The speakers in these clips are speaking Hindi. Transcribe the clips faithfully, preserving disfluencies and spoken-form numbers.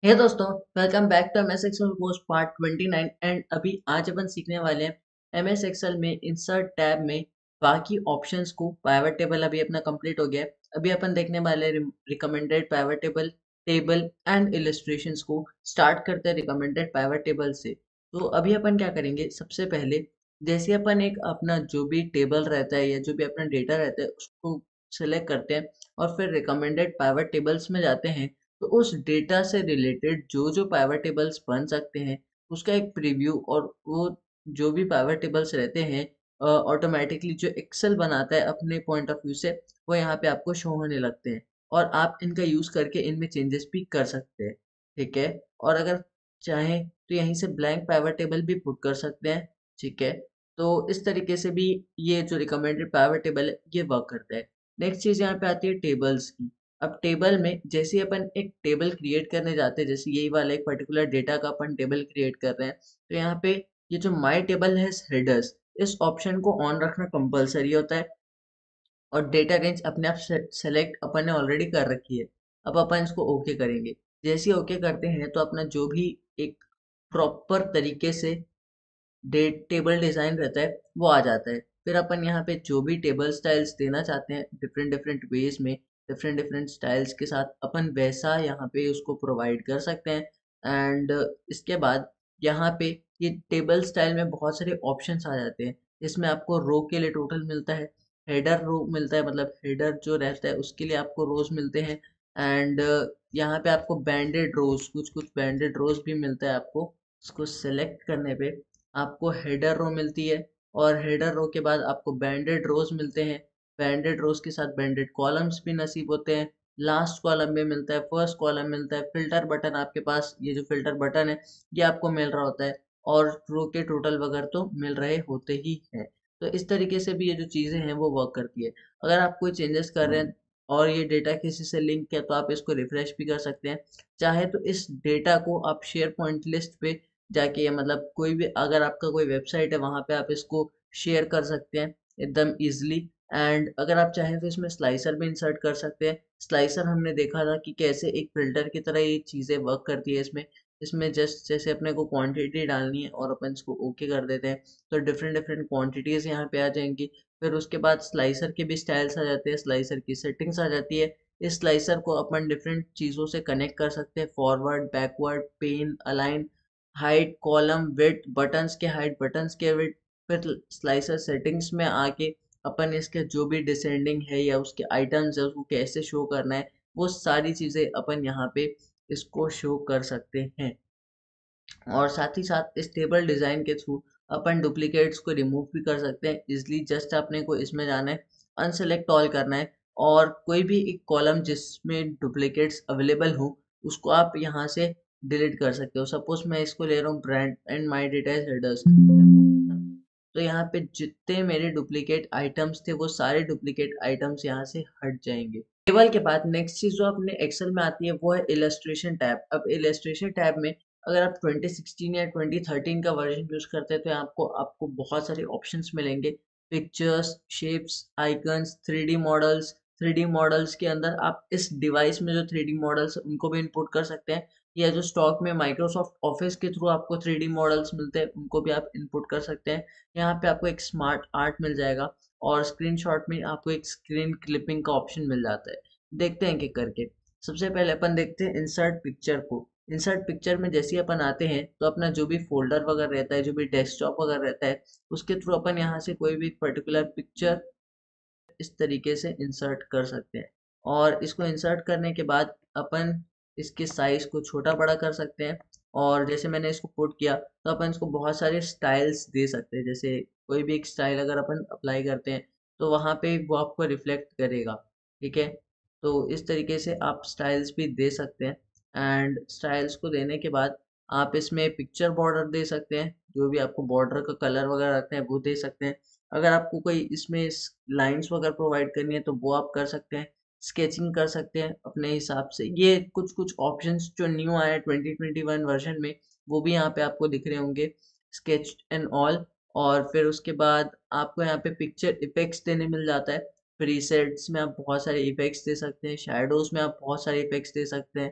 हे दोस्तों, welcome back to M S Excel course part twenty nine. And अभी आज अपन सीखने वाले हैं एम एस एक्सेल में इंसर्ट टैब में बाकी ऑप्शंस को। पाइवट टेबल अभी अपना कंप्लीट हो गया है। अभी अपन देखने वाले recommended pivot table table and illustrations को। स्टार्ट करते हैं रिकमेंडेड पाइवट टेबल से। तो अभी अपन क्या करेंगे, सबसे पहले जैसे अपन एक अपना जो भी टेबल रहता है या जो भी अपना डेटा रहता है उसको सेलेक्ट करते हैं और फिर रिकमेंडेड पाइवट टेबल्स में जाते हैं। तो उस डेटा से रिलेटेड जो जो पाइवट टेबल्स बन सकते हैं उसका एक प्रीव्यू, और वो जो भी पाइवट टेबल्स रहते हैं ऑटोमेटिकली जो एक्सेल बनाता है अपने पॉइंट ऑफ व्यू से, वो यहाँ पे आपको शो होने लगते हैं। और आप इनका यूज़ करके इनमें चेंजेस भी कर सकते हैं। ठीक है। और अगर चाहें तो यहीं से ब्लैंक पाइवट टेबल भी पुट कर सकते हैं। ठीक है। तो इस तरीके से भी ये जो रिकमेंडेड पाइवट टेबल है ये वर्क करता है। नेक्स्ट चीज़ यहाँ पे आती है टेबल्स की। अब टेबल में जैसे ही अपन एक टेबल क्रिएट करने जाते हैं, जैसे यही वाला एक पर्टिकुलर डेटा का अपन टेबल क्रिएट कर रहे हैं, तो यहाँ पे ये जो माय टेबल है हेडर्स, इस ऑप्शन को ऑन रखना कंपलसरी होता है। और डेटा रेंज अपने आप सेलेक्ट अपन ने ऑलरेडी कर रखी है। अब अपन इसको ओके करेंगे। जैसे ही ओके करते हैं तो अपना जो भी एक प्रॉपर तरीके से डेट टेबल डिज़ाइन रहता है वो आ जाता है। फिर अपन यहाँ पे जो भी टेबल स्टाइल्स देना चाहते हैं डिफरेंट डिफरेंट वेज में, डिफरेंट डिफरेंट स्टाइल्स के साथ अपन वैसा यहाँ पे उसको प्रोवाइड कर सकते हैं। एंड इसके बाद यहाँ पे ये टेबल स्टाइल में बहुत सारे ऑप्शंस आ जाते हैं। इसमें आपको रो के लिए टोटल मिलता है, हेडर रो मिलता है, मतलब हेडर जो रहता है उसके लिए आपको रोज मिलते हैं। एंड यहाँ पे आपको बैंडेड रोज, कुछ कुछ बैंडेड रोज भी मिलता है आपको। इसको सेलेक्ट करने पे आपको हेडर रो मिलती है, और हेडर रो के बाद आपको बैंडेड रोज मिलते हैं। बैंडेड रोज के साथ बैंडेड कॉलम्स भी नसीब होते हैं। लास्ट कॉलम में मिलता है, फर्स्ट कॉलम मिलता है, फिल्टर बटन आपके पास, ये जो फिल्टर बटन है ये आपको मिल रहा होता है। और रो के टोटल वगैरह तो मिल रहे होते ही हैं। तो इस तरीके से भी ये जो चीज़ें हैं वो वर्क करती है। अगर आप कोई चेंजेस कर रहे हैं और ये डेटा किसी से लिंक किया तो आप इसको रिफ्रेश भी कर सकते हैं। चाहे तो इस डेटा को आप शेयर पॉइंट लिस्ट पे जाके, मतलब कोई भी अगर आपका कोई वेबसाइट है वहाँ पे आप इसको शेयर कर सकते हैं एकदम इजीली। एंड अगर आप चाहें तो इसमें स्लाइसर भी इंसर्ट कर सकते हैं। स्लाइसर हमने देखा था कि कैसे एक फिल्टर की तरह ये चीज़ें वर्क करती है इसमें। इसमें जस्ट जैसे अपने को क्वांटिटी डालनी है और अपन इसको ओके कर देते हैं तो डिफरेंट डिफरेंट क्वांटिटीज़ यहाँ पे आ जाएंगी। फिर उसके बाद स्लाइसर के भी स्टाइल्स आ जाते हैं, स्लाइसर की सेटिंग्स आ जाती है। इस स्लाइसर को अपन डिफरेंट चीज़ों से कनेक्ट कर सकते हैं, forward, backward, pane, align, height, column, width, buttons के हाइट, बटन्स के विड्थ। फिर स्लाइसर सेटिंग्स में आके अपन इसके जो भी डिसेंडिंग है या उसके आइटम्स है उसको कैसे शो करना है, वो सारी चीज़ें अपन यहाँ पे इसको शो कर सकते हैं। और साथ ही साथ इस टेबल डिज़ाइन के थ्रू अपन डुप्लीकेट्स को रिमूव भी कर सकते हैं इजली। जस्ट अपने को इसमें जाना है, अनसेलेक्ट ऑल करना है, और कोई भी एक कॉलम जिसमें डुप्लीकेट्स अवेलेबल हो उसको आप यहाँ से डिलीट कर सकते हो। सपोज मैं इसको ले रहा हूँ brand and my data headers, तो यहाँ पे जितने मेरे डुप्लीकेट आइटम्स थे वो सारे डुप्लीकेट आइटम्स यहाँ से हट जाएंगे। टेबल के बाद नेक्स्ट चीज जो अपने एक्सेल में आती है वो है इलस्ट्रेशन टैब। अब इलस्ट्रेशन टैब में अगर आप ट्वेंटी सिक्सटीन या ट्वेंटी थर्टीन का वर्जन यूज करते हैं तो यहाँ आपको आपको बहुत सारे ऑप्शंस मिलेंगे। Pictures, shapes, icons, three D models. Three D models के अंदर आप इस डिवाइस में जो थ्री डी मॉडल्स उनको भी इनपुट कर सकते हैं, या जो स्टॉक में माइक्रोसॉफ्ट ऑफिस के थ्रू आपको थ्री डी मॉडल्स मिलते हैं उनको भी आप इनपुट कर सकते हैं। यहाँ पे आपको एक स्मार्ट आर्ट मिल जाएगा, और स्क्रीनशॉट में आपको एक स्क्रीन क्लिपिंग का ऑप्शन मिल जाता है। देखते हैं कि करके। सबसे पहले अपन देखते हैं इंसर्ट पिक्चर को। इंसर्ट पिक्चर में जैसे ही अपन आते हैं तो अपना जो भी फोल्डर वगैरह रहता है, जो भी डेस्कटॉप वगैरह रहता है, उसके थ्रू अपन यहाँ से कोई भी पर्टिकुलर पिक्चर इस तरीके से इंसर्ट कर सकते हैं। और इसको इंसर्ट करने के बाद अपन इसके साइज को छोटा बड़ा कर सकते हैं। और जैसे मैंने इसको पुट किया तो अपन इसको बहुत सारे स्टाइल्स दे सकते हैं। जैसे कोई भी एक स्टाइल अगर अपन अप्लाई करते हैं तो वहाँ पे वो आपको रिफ्लेक्ट करेगा। ठीक है। तो इस तरीके से आप स्टाइल्स भी दे सकते हैं। एंड स्टाइल्स को देने के बाद आप इसमें पिक्चर बॉर्डर दे सकते हैं, जो भी आपको बॉर्डर का कलर वगैरह रखते हैं वो दे सकते हैं। अगर आपको कोई इसमें लाइंस वगैरह प्रोवाइड करनी है तो वो आप कर सकते हैं। स्केचिंग कर सकते हैं अपने हिसाब से। ये कुछ कुछ ऑप्शंस जो न्यू आए हैं ट्वेंटी ट्वेंटी वन वर्जन में वो भी यहाँ पे आपको दिख रहे होंगे, स्केच एंड ऑल। और फिर उसके बाद आपको यहाँ पे पिक्चर इफेक्ट्स देने मिल जाता है। प्रीसेट्स में आप बहुत सारे इफेक्ट्स दे सकते हैं, शैडोज में आप बहुत सारे इफेक्ट्स दे सकते हैं,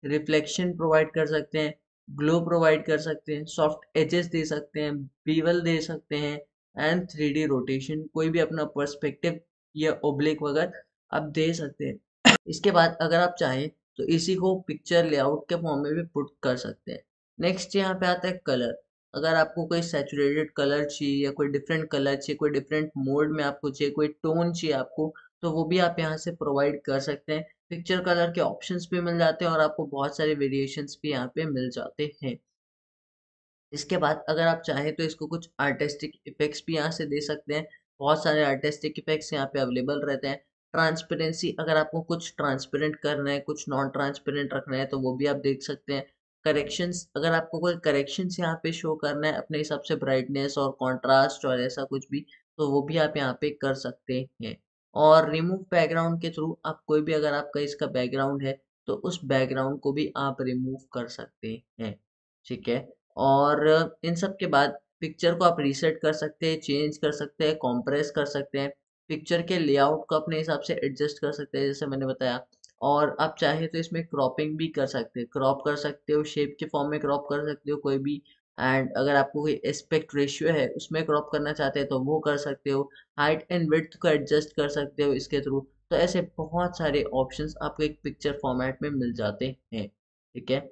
रिफ्लेक्शन प्रोवाइड कर सकते हैं, ग्लो प्रोवाइड कर सकते हैं, सॉफ्ट एजेस दे सकते हैं, बीवल दे सकते हैं, एंड थ्री डी रोटेशन, कोई भी अपना पर्सपेक्टिव या ओब्लिक वगैरह आप दे सकते हैं। इसके बाद अगर आप चाहें तो इसी को पिक्चर लेआउट के फॉर्म में भी पुट कर सकते हैं। नेक्स्ट यहाँ पे आता है कलर। अगर आपको कोई सैचुरेटेड कलर चाहिए या कोई डिफरेंट कलर चाहिए, कोई डिफरेंट मोड में आपको चाहिए, कोई टोन चाहिए आपको, तो वो भी आप यहाँ से प्रोवाइड कर सकते हैं। पिक्चर कलर के ऑप्शंस भी मिल जाते हैं और आपको बहुत सारे वेरिएशंस भी यहाँ पे मिल जाते हैं। इसके बाद अगर आप चाहें तो इसको कुछ आर्टिस्टिक इफेक्ट्स भी यहाँ से दे सकते हैं। बहुत सारे आर्टिस्टिक इफेक्ट्स यहाँ पे अवेलेबल रहते हैं। ट्रांसपेरेंसी, अगर आपको कुछ ट्रांसपेरेंट करना है, कुछ नॉन ट्रांसपेरेंट रखना है, तो वो भी आप देख सकते हैं। करेक्शंस, अगर आपको कोई करेक्शंस यहाँ पे शो करना है अपने हिसाब से, ब्राइटनेस और कॉन्ट्रास्ट और ऐसा कुछ भी, तो वो भी आप यहाँ पे कर सकते हैं। और रिमूव बैकग्राउंड के थ्रू आप कोई भी, अगर आपका इसका बैकग्राउंड है तो उस बैकग्राउंड को भी आप रिमूव कर सकते हैं। ठीक है। और इन सब के बाद पिक्चर को आप रीसेट कर सकते हैं, चेंज कर सकते हैं, कॉम्प्रेस कर सकते हैं, पिक्चर के लेआउट को अपने हिसाब से एडजस्ट कर सकते हैं जैसे मैंने बताया। और आप चाहे तो इसमें क्रॉपिंग भी कर सकते हैं, क्रॉप कर सकते हो, शेप के फॉर्म में क्रॉप कर सकते हो कोई भी। एंड अगर आपको कोई एस्पेक्ट रेशियो है उसमें क्रॉप करना चाहते हैं तो वो कर सकते हो। हाइट एंड विड्थ को एडजस्ट कर सकते हो इसके थ्रू। तो ऐसे बहुत सारे ऑप्शंस आपको एक पिक्चर फॉर्मेट में मिल जाते हैं। ठीक है।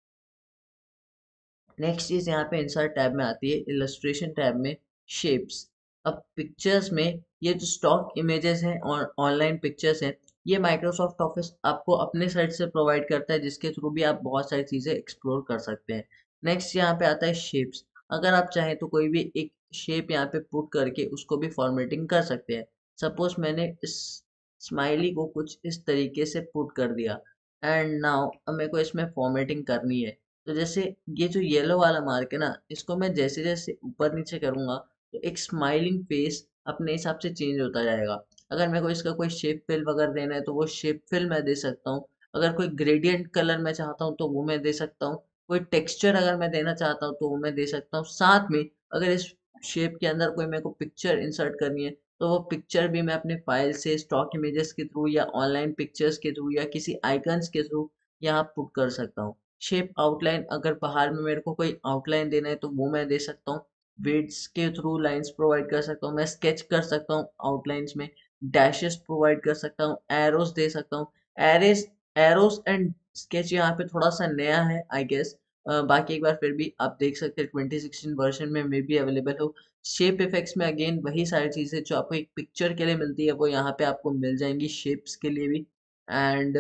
नेक्स्ट चीज यहाँ पे इंसर्ट टैब में आती है, इलस्ट्रेशन टैब में शेप्स। अब पिक्चर्स में ये जो स्टॉक इमेजेस हैं और ऑनलाइन पिक्चर्स हैं, ये माइक्रोसॉफ्ट ऑफिस आपको अपने साइट से प्रोवाइड करता है, जिसके थ्रू भी आप बहुत सारी चीज़ें एक्सप्लोर कर सकते हैं। नेक्स्ट यहाँ पे आता है शेप्स। अगर आप चाहें तो कोई भी एक शेप यहाँ पे पुट करके उसको भी फॉर्मेटिंग कर सकते हैं। सपोज मैंने इस स्माइली को कुछ इस तरीके से पुट कर दिया, एंड नाउ अब मेरे को इसमें फॉर्मेटिंग करनी है। तो जैसे ये जो येलो वाला मार्क है ना, इसको मैं जैसे जैसे ऊपर नीचे करूंगा तो एक स्माइलिंग फेस अपने हिसाब से चेंज होता जाएगा। अगर मेरे को इसका कोई शेप फिल वगैरह देना है तो वो शेप फिल मैं दे सकता हूँ। अगर कोई ग्रेडियंट कलर मैं चाहता हूँ तो वो मैं दे सकता हूँ। कोई टेक्सचर अगर मैं देना चाहता हूँ तो वो मैं दे सकता हूँ। साथ में अगर इस शेप के अंदर कोई मेरे को पिक्चर इंसर्ट करनी है तो वो पिक्चर भी मैं अपने फाइल से, स्टॉक इमेजेस के थ्रू या ऑनलाइन पिक्चर्स के थ्रू या किसी आइकन्स के थ्रू यहाँ पुट कर सकता हूँ। शेप आउटलाइन, अगर बाहर में मेरे को कोई आउटलाइन देना है तो वो मैं दे सकता हूँ। वेट्स के थ्रू लाइंस प्रोवाइड कर सकता हूँ, मैं स्केच कर सकता हूँ आउटलाइंस में। डैशेस प्रोवाइड कर सकता हूँ, एरोस दे सकता हूँ। एरेस एरोस एंड स्केच यहाँ पे थोड़ा सा नया है आई गेस। बाकी एक बार फिर भी आप देख सकते हैं ट्वेंटी सिक्सटीन वर्जन में मे भी अवेलेबल हो। शेप इफेक्ट्स में अगेन वही सारी चीज़ें जो आपको एक पिक्चर के लिए मिलती है वो यहाँ पे आपको मिल जाएंगी शेप्स के लिए भी। एंड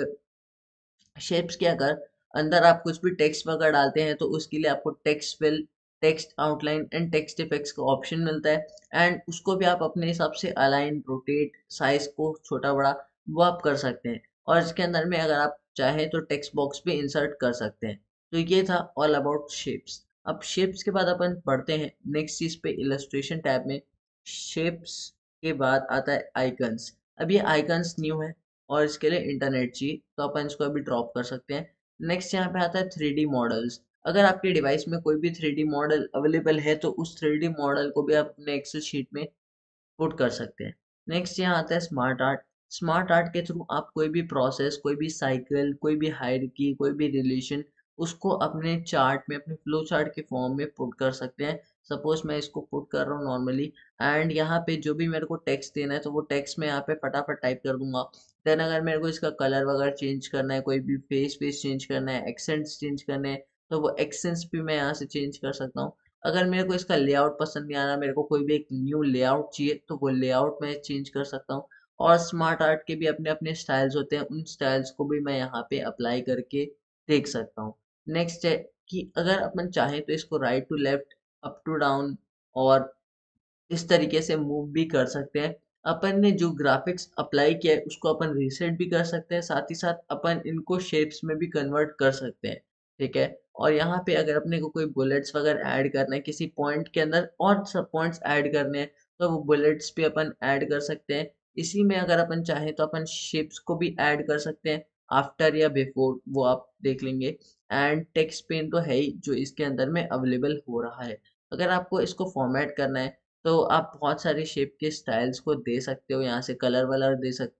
शेप्स के अगर अंदर आप कुछ भी टेक्स्ट वगैरह डालते हैं तो उसके लिए आपको text fill, text outline and text effects का ऑप्शन मिलता है। एंड उसको भी आप अपने हिसाब से अलाइन, रोटेट, साइज को छोटा बड़ा वो आप कर सकते हैं। और इसके अंदर में अगर आप चाहें तो टेक्स्ट बॉक्स भी इंसर्ट कर सकते हैं। तो ये था ऑल अबाउट शेप्स। अब शेप्स के बाद अपन पढ़ते हैं नेक्स्ट चीज पे, इलस्ट्रेशन टैब में। शेप्स के बाद आता है आइकन्स। अब ये आइकन्स न्यू है और इसके लिए इंटरनेट चाहिए, तो अपन इसको अभी ड्रॉप कर सकते हैं। नेक्स्ट यहाँ पे आता है थ्री डी मॉडल्स। अगर आपके डिवाइस में कोई भी थ्री डी मॉडल अवेलेबल है तो उस थ्री डी मॉडल को भी आप अपने एक्सेल शीट में पुट कर सकते हैं। नेक्स्ट यहाँ आता है स्मार्ट आर्ट। स्मार्ट आर्ट के थ्रू आप कोई भी प्रोसेस, कोई भी साइकिल, कोई भी हायरार्की, कोई भी रिलेशन, उसको अपने चार्ट में, अपने फ्लो चार्ट के फॉर्म में पुट कर सकते हैं। सपोज मैं इसको पुट कर रहा हूँ नॉर्मली, एंड यहाँ पे जो भी मेरे को टेक्स्ट देना है तो वो टेक्स्ट मैं यहाँ पे फटाफट टाइप कर दूंगा। देन अगर मेरे को इसका कलर वगैरह चेंज करना है, कोई भी फेस फेस चेंज करना है, एक्सेंट्स चेंज करने हैं, तो वो एक्सेंट्स भी मैं यहाँ से चेंज कर सकता हूँ। अगर मेरे को इसका लेआउट पसंद नहीं आ रहा, मेरे को कोई भी एक न्यू लेआउट चाहिए, तो वो लेआउट मैं चेंज कर सकता हूँ। और स्मार्ट आर्ट के भी अपने अपने स्टाइल्स होते हैं, उन स्टाइल्स को भी मैं यहाँ पे अप्लाई करके देख सकता हूँ। नेक्स्ट है कि अगर अपन चाहें तो इसको right to left, up to down और इस तरीके से मूव भी कर सकते हैं। अपन ने जो ग्राफिक्स अप्लाई किया है उसको अपन रीसेट भी कर सकते हैं, साथ ही साथ अपन इनको शेप्स में भी कन्वर्ट कर सकते हैं। ठीक है। और यहाँ पे अगर अपने को कोई बुलेट्स वगैरह ऐड करना है किसी पॉइंट के अंदर, और सब पॉइंट्स ऐड करने हैं, तो वो बुलेट्स भी अपन ऐड कर सकते हैं। इसी में अगर अपन चाहें तो अपन शेप्स को भी ऐड कर सकते हैं, आफ्टर या बिफोर वो आप देख लेंगे। एंड टेक्स्ट पेन तो है ही जो इसके अंदर में अवेलेबल हो रहा है। अगर आपको इसको फॉर्मेट करना है तो आप बहुत सारे शेप के स्टाइल्स को दे सकते हो, यहाँ से कलर वलर दे सकते हो।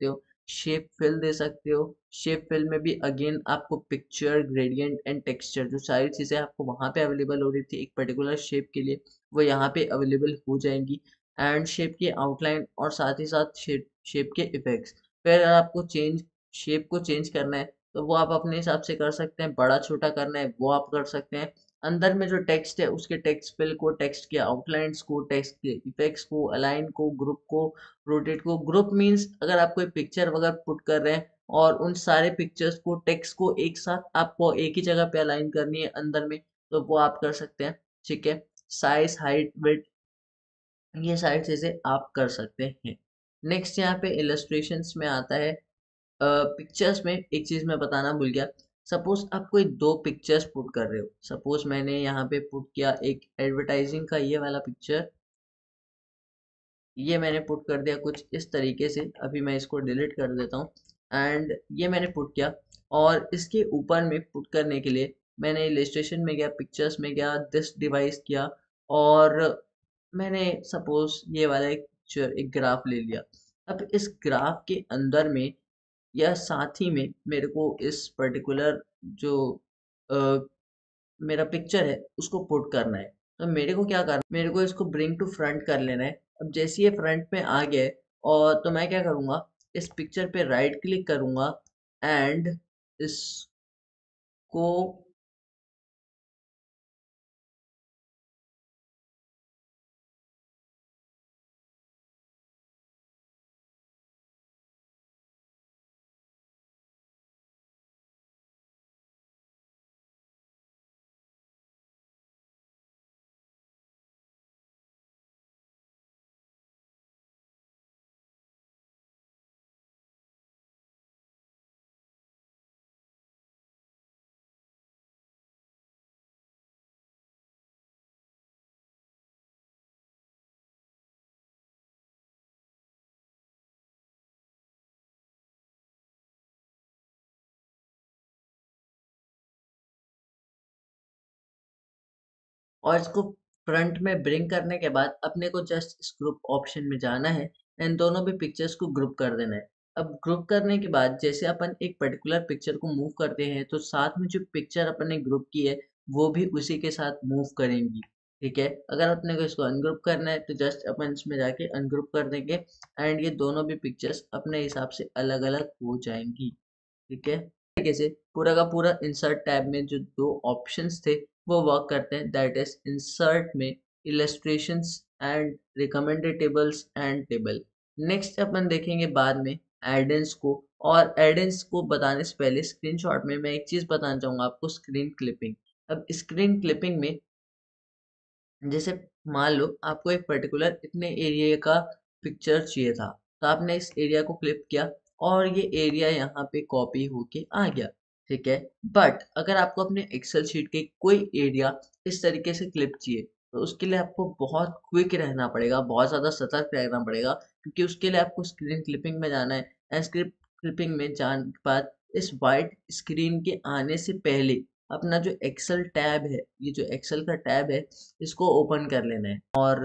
शेप फिल दे सकते हो। शेप फिल में भी अगेन आपको पिक्चर, ग्रेडियंट एंड टेक्सचर जो सारी चीज़ें आपको वहाँ पे अवेलेबल हो रही थी एक पर्टिकुलर शेप के लिए, वो यहाँ पे अवेलेबल हो जाएंगी। एंड शेप की आउटलाइन और साथ ही साथ शेप शेप के इफेक्ट्स। फिर अगर आपको चेंज शेप को चेंज करना है तो वो आप अपने हिसाब से कर सकते हैं, बड़ा छोटा करना है वो आप कर सकते हैं। अंदर में जो टेक्स्ट है उसके टेक्स्ट फिल को, टेक्स्ट के आउटलाइंस को, टेक्स्ट के इफेक्ट्स को, अलाइन को, ग्रुप को, रोटेट को। ग्रुप मीन्स अगर आप कोई पिक्चर वगैरह पुट कर रहे हैं और उन सारे पिक्चर्स को, टेक्स्ट को एक साथ आपको एक ही जगह पे अलाइन करनी है अंदर में, तो वो आप कर सकते हैं। ठीक है। साइज, हाइट, विड्थ, ये सारी चीजें आप कर सकते हैं। नेक्स्ट यहाँ पे इलस्ट्रेशंस में आता है। पिक्चर्स में एक चीज मैं बताना भूल गया। सपोज आप कोई दो पिक्चर्स पुट कर रहे हो। सपोज मैंने यहाँ पे पुट किया एक एडवर्टाइजिंग का ये वाला पिक्चर, ये मैंने पुट कर दिया कुछ इस तरीके से। अभी मैं इसको डिलीट कर देता हूँ। एंड ये मैंने पुट किया और इसके ऊपर में पुट करने के लिए मैंने इलस्ट्रेशन में गया, पिक्चर्स में गया, दिस डिवाइस किया और मैंने सपोज ये वाला एक पिक्चर, एक ग्राफ ले लिया। अब इस ग्राफ के अंदर में या साथ ही में मेरे को इस पर्टिकुलर जो अ, मेरा पिक्चर है उसको पुट करना है। तो मेरे को क्या करना, मेरे को इसको ब्रिंग टू फ्रंट कर लेना है। अब जैसे ये फ्रंट में आ गया है और तो मैं क्या करूँगा, इस पिक्चर पे राइट क्लिक करूँगा एंड इसको और इसको फ्रंट में ब्रिंग करने के बाद अपने को जस्ट इस ग्रुप ऑप्शन में जाना है एंड दोनों भी पिक्चर्स को ग्रुप कर देना है। अब ग्रुप करने के बाद जैसे अपन एक पर्टिकुलर पिक्चर को मूव करते हैं तो साथ में जो पिक्चर अपन ने ग्रुप की है वो भी उसी के साथ मूव करेंगी। ठीक है। अगर अपने को इसको अनग्रुप करना है तो जस्ट अपन इसमें जाके अनग्रुप कर देंगे एंड ये दोनों भी पिक्चर्स अपने हिसाब से अलग अलग हो जाएंगी। ठीक है। तरीके से पूरा का पूरा इंसर्ट टैब में जो दो ऑप्शंस थे वो वर्क करते हैं। दैट इज इंसर्ट में illustrations and recommended tables and table. Next अपन देखेंगे बाद में एडेंस को। और एडेंस को बताने से पहले स्क्रीनशॉट में मैं एक चीज बताना चाहूंगा आपको, स्क्रीन क्लिपिंग। अब स्क्रीन क्लिपिंग में जैसे मान लो आपको एक पर्टिकुलर इतने एरिया का पिक्चर चाहिए था, तो आपने इस एरिया को क्लिप किया और ये एरिया यहाँ पे कॉपी होके आ गया। ठीक है। बट अगर आपको अपने एक्सेल शीट के कोई एरिया इस तरीके से क्लिप चाहिए तो उसके लिए आपको बहुत क्विक रहना पड़ेगा, बहुत ज़्यादा सतर्क रहना पड़ेगा, क्योंकि उसके लिए आपको स्क्रीन क्लिपिंग में जाना है। एंड स्क्रीन क्लिपिंग में जाने के बाद इस वाइट स्क्रीन के आने से पहले अपना जो एक्सेल टैब है, ये जो एक्सेल का टैब है इसको ओपन कर लेना है। और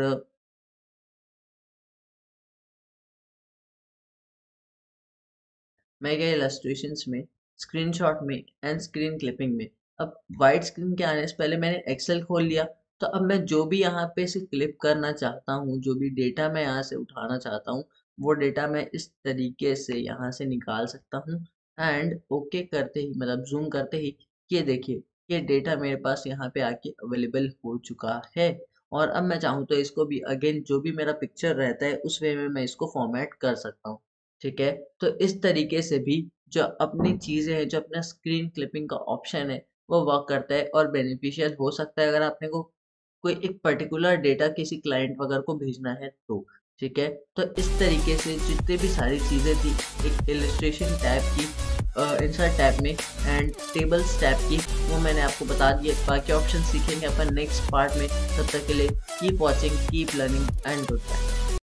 मैं गया इलस्ट्रेशंस में, स्क्रीनशॉट में एंड स्क्रीन क्लिपिंग में। अब वाइट स्क्रीन के आने से पहले मैंने एक्सेल खोल लिया। तो अब मैं जो भी यहाँ पे से क्लिप करना चाहता हूँ, जो भी डेटा मैं यहाँ से उठाना चाहता हूँ, वो डेटा मैं इस तरीके से यहाँ से निकाल सकता हूँ। एंड ओके करते ही, मतलब जूम करते ही, ये देखिए ये डेटा मेरे पास यहाँ पे आके अवेलेबल हो चुका है। और अब मैं चाहूँ तो इसको भी अगेन जो भी मेरा पिक्चर रहता है उस वे में मैं इसको फॉर्मेट कर सकता हूँ। ठीक है। तो इस तरीके से भी जो अपनी चीज़ें हैं, जो अपना स्क्रीन क्लिपिंग का ऑप्शन है वो वर्क करता है और बेनिफिशियल हो सकता है अगर आपने को कोई एक पर्टिकुलर डेटा किसी क्लाइंट वगैरह को भेजना है तो। ठीक है। तो इस तरीके से जितने भी सारी चीज़ें थी एक इलस्ट्रेशन टैब की, इंसर्ट टैब में एंड टेबल्स टैब की, वो मैंने आपको बता दिए। बाकी ऑप्शन सीखेंगे अपन नेक्स्ट पार्ट में। तब तक के लिए keep watching, keep learning and good bye.